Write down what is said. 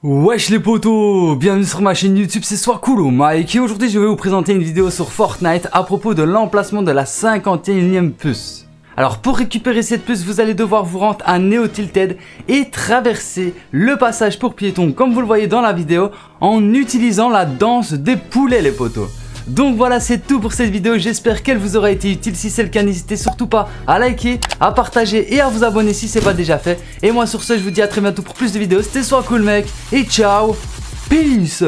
Wesh les potos, bienvenue sur ma chaîne YouTube, c'est Swacool ou Mike et aujourd'hui je vais vous présenter une vidéo sur Fortnite à propos de l'emplacement de la 51e puce. Alors pour récupérer cette puce, vous allez devoir vous rendre à Neo Tilted et traverser le passage pour piétons comme vous le voyez dans la vidéo en utilisant la danse des poulets les potos. Donc voilà, c'est tout pour cette vidéo, j'espère qu'elle vous aura été utile. Si c'est le cas, n'hésitez surtout pas à liker, à partager et à vous abonner si c'est pas déjà fait. Et moi sur ce, je vous dis à très bientôt pour plus de vidéos. C'était Swacool mec et ciao, peace.